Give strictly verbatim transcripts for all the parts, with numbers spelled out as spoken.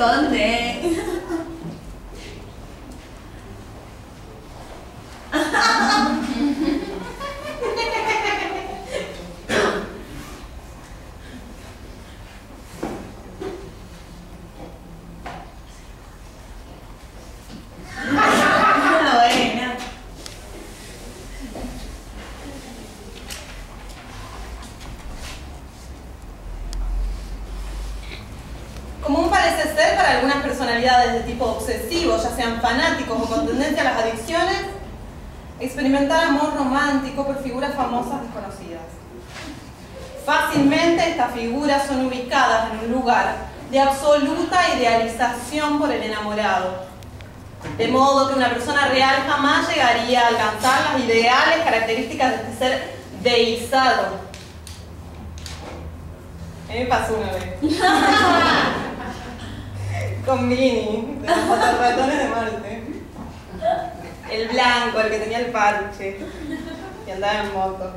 esconde. Común parece ser para algunas personalidades de tipo obsesivo, ya sean fanáticos o con tendencia a las adicciones, experimentar amor romántico por figuras famosas desconocidas. Fácilmente estas figuras son ubicadas en un lugar de absoluta idealización por el enamorado, de modo que una persona real jamás llegaría a alcanzar las ideales características de este ser deizado. A mí me pasó una vez. Con Vini, de los fotorratones de Marte. El blanco, el que tenía el parche. Y andaba en moto.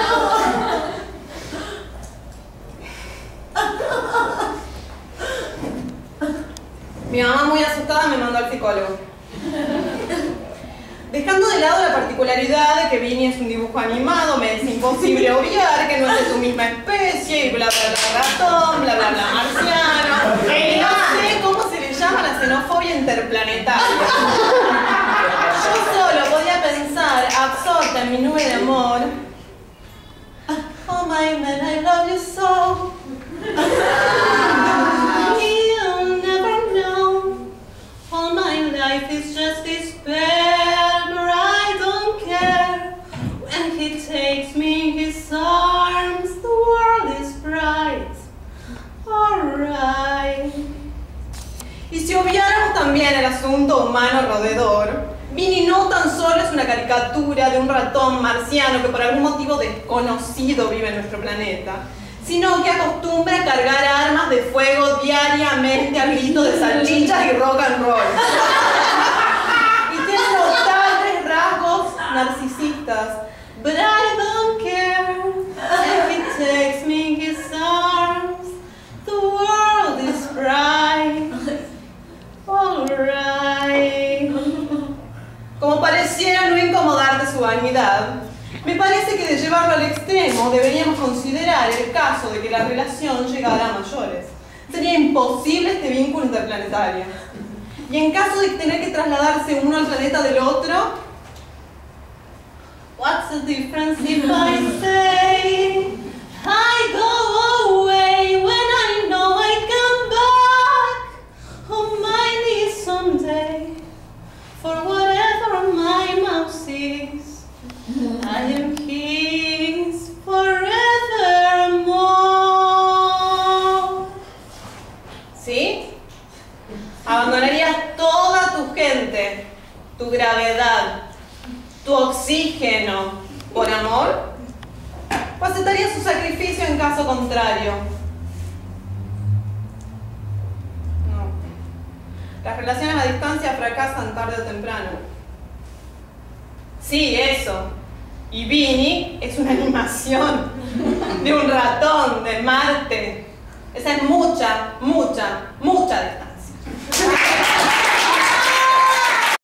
Mi mamá, muy asustada, me mandó al psicólogo. Dejando de lado la particularidad de que Vini es un dibujo animado, me es imposible obviar que no es de su misma especie y bla bla bla ratón, bla bla bla marciano. Y no sé cómo se le llama la xenofobia interplanetaria. Yo solo podía pensar, absorta en mi nube de amor. Oh my man, I love you so. You'll never know. All my life is just despair, but I don't care. When he takes me in his arms, the world is bright. Alright. Y si obviáramos también el asunto humano roedor, Vini no tan solo es una caricatura de un ratón marciano que por algún motivo desconocido vive en nuestro planeta, sino que acostumbra a cargar armas de fuego diariamente al grito de salchichas y rock and roll. Y tiene notables rasgos narcisistas. But I don't care if he takes me in his arms. The world is bright. Alright. Como pareciera no incomodarte su vanidad, me parece que de llevarlo al extremo deberíamos considerar el caso de que la relación llegara a mayores. Sería imposible este vínculo interplanetario. Y en caso de tener que trasladarse uno al planeta del otro, what's the difference if I say I go away when I know I come back? Oh, my knees someday, for whatever my mouth sees, I am his forevermore. ¿Sí? ¿Abandonarías toda tu gente, tu gravedad, tu oxígeno por amor? ¿O aceptarías su sacrificio en caso contrario? No. Las relaciones a distancia fracasan tarde o temprano. Sí, eso. Y Vini es una animación de un ratón de Marte. Esa es mucha, mucha